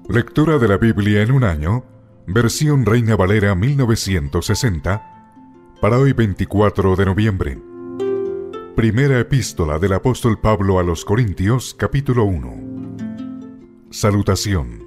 Lectura de la Biblia en un año, versión Reina Valera 1960, para hoy 24 de noviembre. Primera epístola del apóstol Pablo a los Corintios, capítulo 1. Salutación.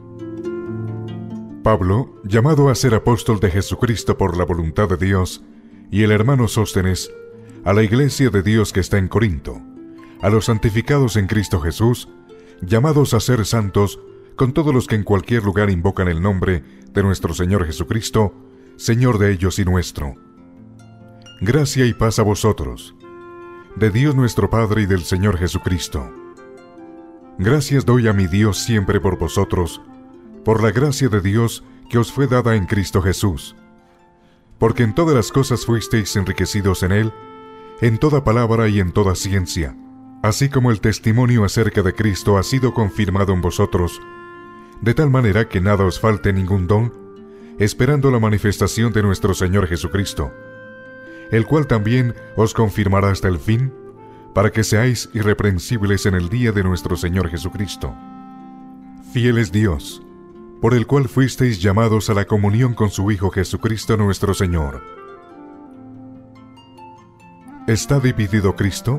Pablo, llamado a ser apóstol de Jesucristo por la voluntad de Dios, y el hermano Sóstenes, a la iglesia de Dios que está en Corinto, a los santificados en Cristo Jesús, llamados a ser santos, con todos los que en cualquier lugar invocan el nombre de nuestro Señor Jesucristo, Señor de ellos y nuestro. Gracia y paz a vosotros, de Dios nuestro Padre y del Señor Jesucristo. Gracias doy a mi Dios siempre por vosotros, por la gracia de Dios que os fue dada en Cristo Jesús. Porque en todas las cosas fuisteis enriquecidos en Él, en toda palabra y en toda ciencia, así como el testimonio acerca de Cristo ha sido confirmado en vosotros, de tal manera que nada os falte ningún don, esperando la manifestación de nuestro Señor Jesucristo, el cual también os confirmará hasta el fin, para que seáis irreprensibles en el día de nuestro Señor Jesucristo. Fiel es Dios, por el cual fuisteis llamados a la comunión con su Hijo Jesucristo nuestro Señor. ¿Está dividido Cristo?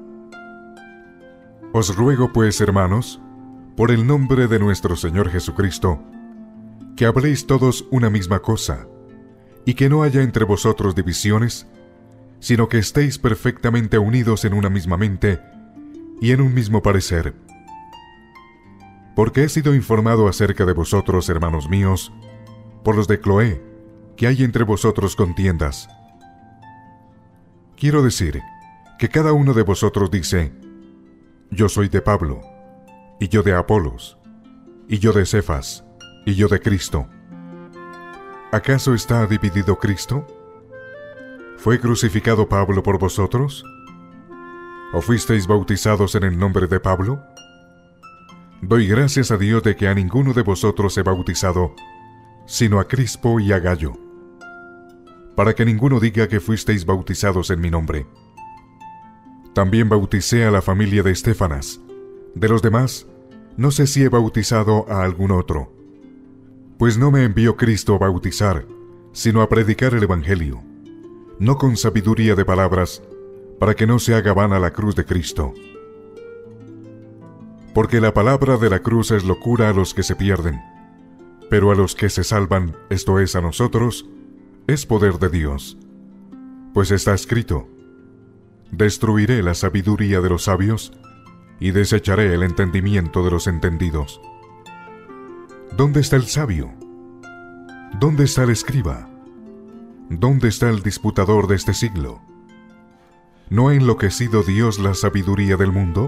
Os ruego pues, hermanos, por el nombre de nuestro Señor Jesucristo, que habléis todos una misma cosa, y que no haya entre vosotros divisiones, sino que estéis perfectamente unidos en una misma mente y en un mismo parecer. Porque he sido informado acerca de vosotros, hermanos míos, por los de Cloé, que hay entre vosotros contiendas. Quiero decir que cada uno de vosotros dice: yo soy de Pablo, y yo de Apolos, y yo de Cefas, y yo de Cristo. ¿Acaso está dividido Cristo? ¿Fue crucificado Pablo por vosotros? ¿O fuisteis bautizados en el nombre de Pablo? Doy gracias a Dios de que a ninguno de vosotros he bautizado, sino a Crispo y a Gayo, para que ninguno diga que fuisteis bautizados en mi nombre. También bauticé a la familia de Estéfanas. De los demás, no sé si he bautizado a algún otro. Pues no me envió Cristo a bautizar, sino a predicar el Evangelio, no con sabiduría de palabras, para que no se haga vana la cruz de Cristo. Porque la palabra de la cruz es locura a los que se pierden, pero a los que se salvan, esto es, a nosotros, es poder de Dios. Pues está escrito: destruiré la sabiduría de los sabios, y desecharé el entendimiento de los entendidos. ¿Dónde está el sabio? ¿Dónde está el escriba? ¿Dónde está el disputador de este siglo? ¿No ha enloquecido Dios la sabiduría del mundo?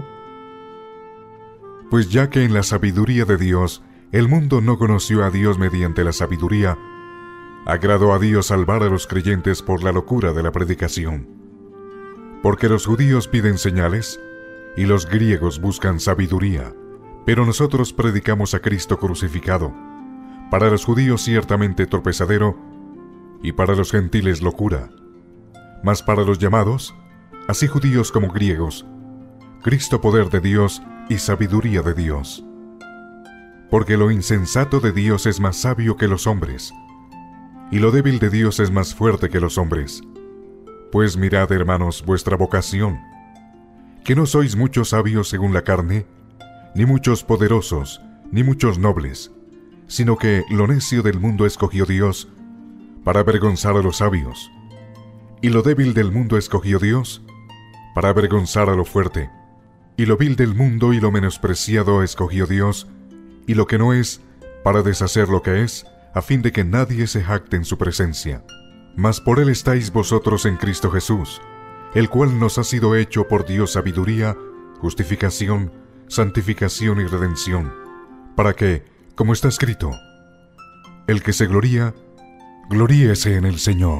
Pues ya que en la sabiduría de Dios el mundo no conoció a Dios mediante la sabiduría, agradó a Dios salvar a los creyentes por la locura de la predicación. Porque los judíos piden señales, y los griegos buscan sabiduría, pero nosotros predicamos a Cristo crucificado, para los judíos ciertamente tropezadero, y para los gentiles locura, mas para los llamados, así judíos como griegos, Cristo poder de Dios y sabiduría de Dios. Porque lo insensato de Dios es más sabio que los hombres, y lo débil de Dios es más fuerte que los hombres. Pues mirad, hermanos, vuestra vocación, que no sois muchos sabios según la carne, ni muchos poderosos, ni muchos nobles, sino que lo necio del mundo escogió Dios para avergonzar a los sabios, y lo débil del mundo escogió Dios para avergonzar a lo fuerte, y lo vil del mundo y lo menospreciado escogió Dios, y lo que no es, para deshacer lo que es, a fin de que nadie se jacte en su presencia. Mas por él estáis vosotros en Cristo Jesús, el cual nos ha sido hecho por Dios sabiduría, justificación, santificación y redención, para que, como está escrito, el que se gloría, gloríese en el Señor.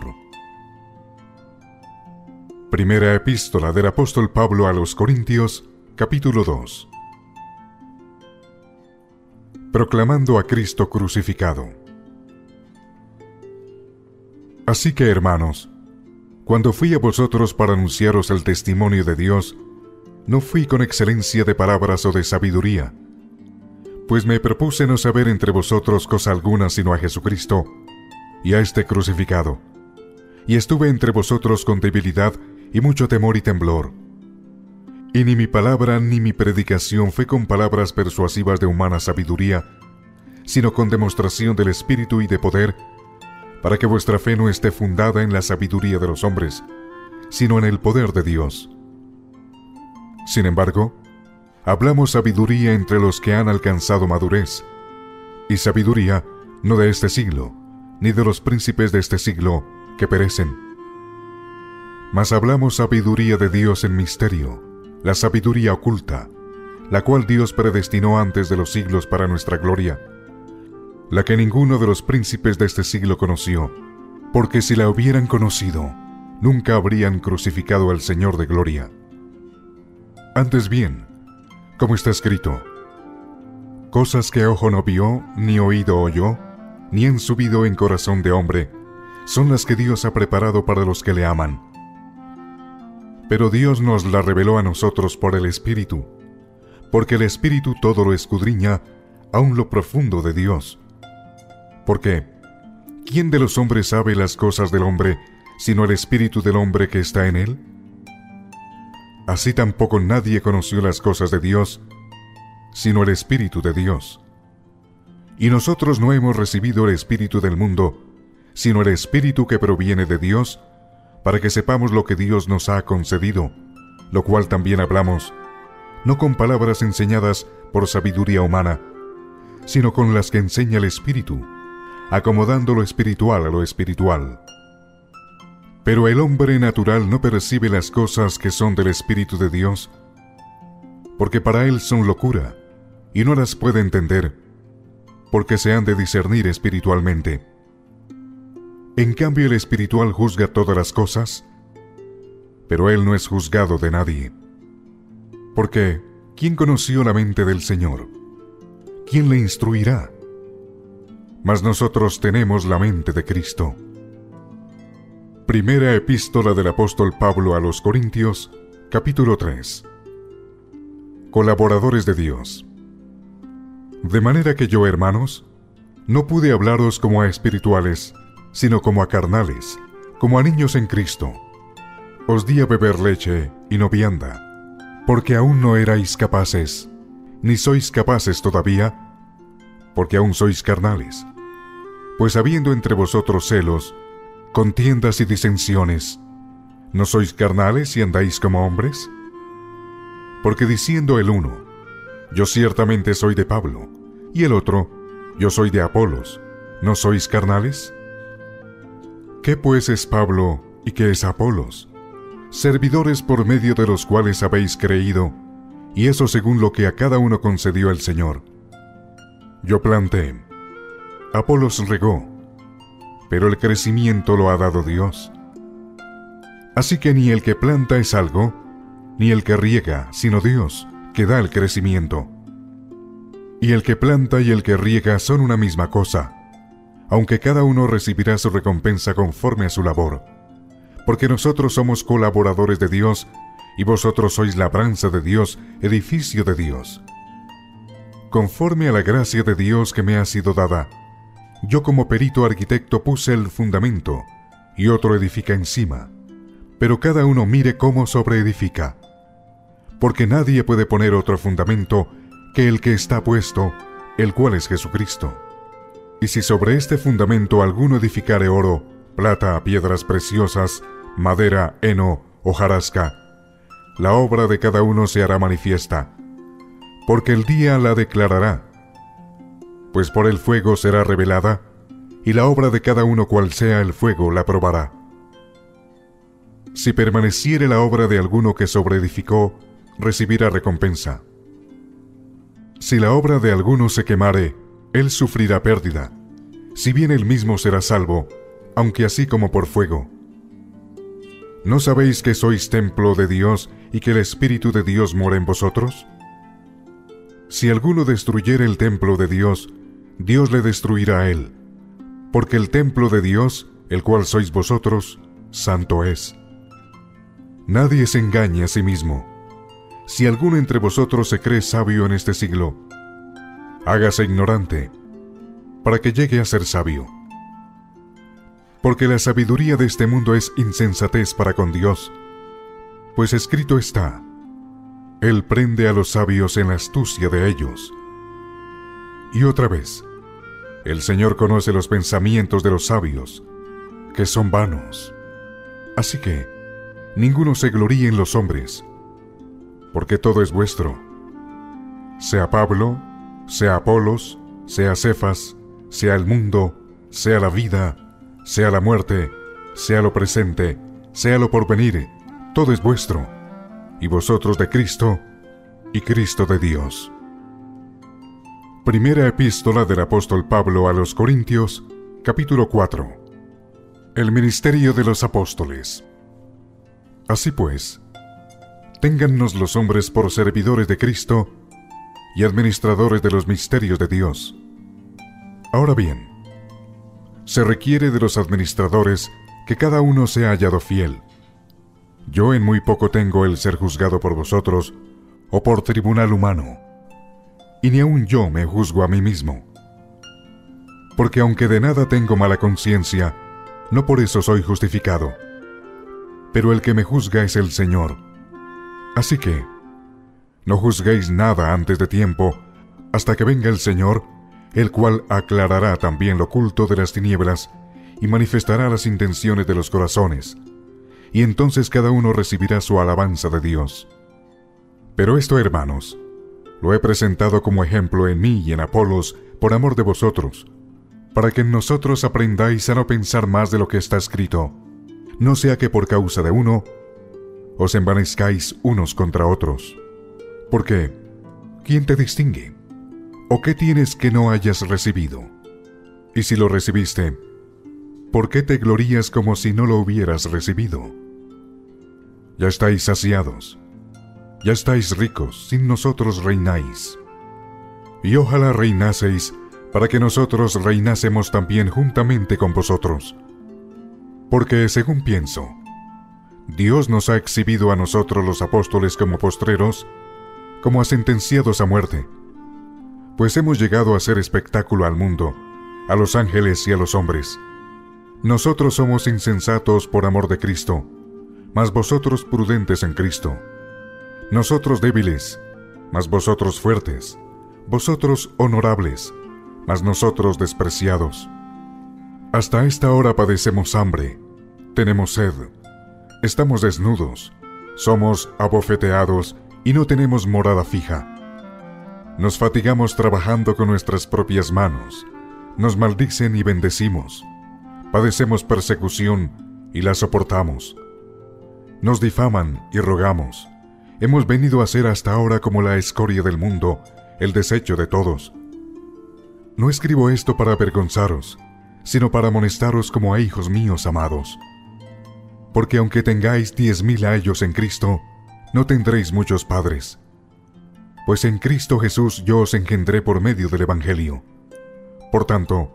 Primera epístola del apóstol Pablo a los Corintios, capítulo 2. Proclamando a Cristo crucificado. Así que, hermanos, cuando fui a vosotros para anunciaros el testimonio de Dios, no fui con excelencia de palabras o de sabiduría, Pues me propuse no saber entre vosotros cosa alguna sino a Jesucristo y a este crucificado. Y estuve entre vosotros con debilidad y mucho temor y temblor. Y ni mi palabra ni mi predicación fue con palabras persuasivas de humana sabiduría, sino con demostración del Espíritu y de poder, para que vuestra fe no esté fundada en la sabiduría de los hombres, sino en el poder de Dios. Sin embargo, hablamos sabiduría entre los que han alcanzado madurez, y sabiduría no de este siglo, ni de los príncipes de este siglo que perecen. Mas hablamos sabiduría de Dios en misterio, la sabiduría oculta, la cual Dios predestinó antes de los siglos para nuestra gloria, la que ninguno de los príncipes de este siglo conoció, porque si la hubieran conocido, nunca habrían crucificado al Señor de gloria. Antes bien, como está escrito, cosas que ojo no vio, ni oído oyó, ni han subido en corazón de hombre, son las que Dios ha preparado para los que le aman. Pero Dios nos la reveló a nosotros por el Espíritu, porque el Espíritu todo lo escudriña, aun lo profundo de Dios. Porque, ¿quién de los hombres sabe las cosas del hombre, sino el Espíritu del hombre que está en él? Así tampoco nadie conoció las cosas de Dios, sino el Espíritu de Dios. Y nosotros no hemos recibido el Espíritu del mundo, sino el Espíritu que proviene de Dios, para que sepamos lo que Dios nos ha concedido, lo cual también hablamos, no con palabras enseñadas por sabiduría humana, sino con las que enseña el Espíritu, acomodando lo espiritual a lo espiritual. Pero el hombre natural no percibe las cosas que son del Espíritu de Dios, porque para él son locura, y no las puede entender, porque se han de discernir espiritualmente. En cambio el espiritual juzga todas las cosas, pero él no es juzgado de nadie. Porque, ¿quién conoció la mente del Señor? ¿Quién le instruirá? Mas nosotros tenemos la mente de Cristo. Primera epístola del apóstol Pablo a los Corintios, capítulo 3. Colaboradores de Dios. De manera que yo, hermanos, no pude hablaros como a espirituales, sino como a carnales, como a niños en Cristo. Os di a beber leche y no vianda, porque aún no erais capaces, ni sois capaces todavía, porque aún sois carnales. Pues habiendo entre vosotros celos, contiendas y disensiones, ¿no sois carnales y andáis como hombres? Porque diciendo el uno, yo ciertamente soy de Pablo, y el otro, yo soy de Apolos, ¿no sois carnales? ¿Qué pues es Pablo y qué es Apolos? Servidores por medio de los cuales habéis creído, y eso según lo que a cada uno concedió el Señor. Yo planté, Apolos regó, pero el crecimiento lo ha dado Dios. Así que ni el que planta es algo, ni el que riega, sino Dios, que da el crecimiento. Y el que planta y el que riega son una misma cosa, aunque cada uno recibirá su recompensa conforme a su labor, porque nosotros somos colaboradores de Dios, y vosotros sois labranza de Dios, edificio de Dios. Conforme a la gracia de Dios que me ha sido dada, yo como perito arquitecto puse el fundamento, y otro edifica encima, pero cada uno mire cómo sobreedifica, porque nadie puede poner otro fundamento que el que está puesto, el cual es Jesucristo. Y si sobre este fundamento alguno edificare oro, plata, piedras preciosas, madera, heno, hojarasca, la obra de cada uno se hará manifiesta, porque el día la declarará, pues por el fuego será revelada, y la obra de cada uno cual sea el fuego la probará. Si permaneciere la obra de alguno que sobreedificó, recibirá recompensa. Si la obra de alguno se quemare, él sufrirá pérdida, si bien él mismo será salvo, aunque así como por fuego. ¿No sabéis que sois templo de Dios y que el Espíritu de Dios mora en vosotros? Si alguno destruyere el templo de Dios, Dios le destruirá a él, porque el templo de Dios, el cual sois vosotros, santo es. Nadie se engañe a sí mismo. Si alguno entre vosotros se cree sabio en este siglo, hágase ignorante, para que llegue a ser sabio. Porque la sabiduría de este mundo es insensatez para con Dios, pues escrito está: Él prende a los sabios en la astucia de ellos. Y otra vez, el Señor conoce los pensamientos de los sabios, que son vanos. Así que, ninguno se gloríe en los hombres, porque todo es vuestro. Sea Pablo, sea Apolos, sea Cefas, sea el mundo, sea la vida, sea la muerte, sea lo presente, sea lo porvenir, todo es vuestro, y vosotros de Cristo, y Cristo de Dios. Primera epístola del apóstol Pablo a los Corintios, capítulo 4. El ministerio de los apóstoles. Así pues, téngannos los hombres por servidores de Cristo y administradores de los misterios de Dios. Ahora bien, se requiere de los administradores que cada uno sea hallado fiel. Yo en muy poco tengo el ser juzgado por vosotros o por tribunal humano, y ni aun yo me juzgo a mí mismo. Porque aunque de nada tengo mala conciencia, no por eso soy justificado. Pero el que me juzga es el Señor. Así que, no juzguéis nada antes de tiempo, hasta que venga el Señor, el cual aclarará también lo oculto de las tinieblas y manifestará las intenciones de los corazones, y entonces cada uno recibirá su alabanza de Dios. Pero esto, hermanos, lo he presentado como ejemplo en mí y en Apolos por amor de vosotros, para que en nosotros aprendáis a no pensar más de lo que está escrito, no sea que por causa de uno os envanezcáis unos contra otros. Porque, ¿quién te distingue? ¿O qué tienes que no hayas recibido? Y si lo recibiste, ¿por qué te glorías como si no lo hubieras recibido? Ya estáis saciados, ya estáis ricos, sin nosotros reináis. Y ojalá reinaseis, para que nosotros reinásemos también juntamente con vosotros. Porque, según pienso, Dios nos ha exhibido a nosotros los apóstoles como postreros, como a sentenciados a muerte, pues hemos llegado a ser espectáculo al mundo, a los ángeles y a los hombres. Nosotros somos insensatos por amor de Cristo, mas vosotros prudentes en Cristo. Nosotros débiles, mas vosotros fuertes. Vosotros honorables, mas nosotros despreciados. Hasta esta hora padecemos hambre, tenemos sed, estamos desnudos, somos abofeteados y no tenemos morada fija. Nos fatigamos trabajando con nuestras propias manos, nos maldicen y bendecimos, padecemos persecución y la soportamos. Nos difaman y rogamos. Hemos venido a ser hasta ahora como la escoria del mundo, el desecho de todos. No escribo esto para avergonzaros, sino para amonestaros como a hijos míos amados. Porque aunque tengáis 10,000 años en Cristo, no tendréis muchos padres. Pues en Cristo Jesús yo os engendré por medio del Evangelio. Por tanto,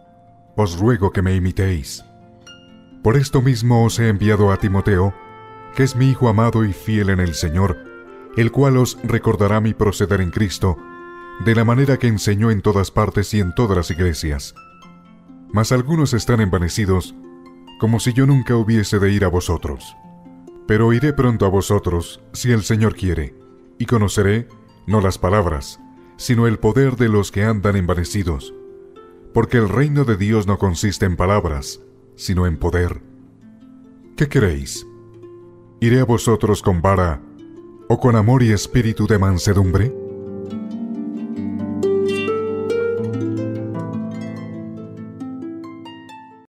os ruego que me imitéis. Por esto mismo os he enviado a Timoteo, que es mi hijo amado y fiel en el Señor, el cual os recordará mi proceder en Cristo, de la manera que enseñó en todas partes y en todas las iglesias. Mas algunos están envanecidos, como si yo nunca hubiese de ir a vosotros. Pero iré pronto a vosotros, si el Señor quiere, y conoceré, no las palabras, sino el poder de los que andan envanecidos. Porque el reino de Dios no consiste en palabras, sino en poder. ¿Qué queréis? ¿Iré a vosotros con vara, o con amor y espíritu de mansedumbre?